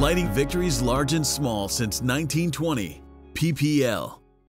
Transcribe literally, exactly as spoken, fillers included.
lighting victories large and small since nineteen twenty. P P L.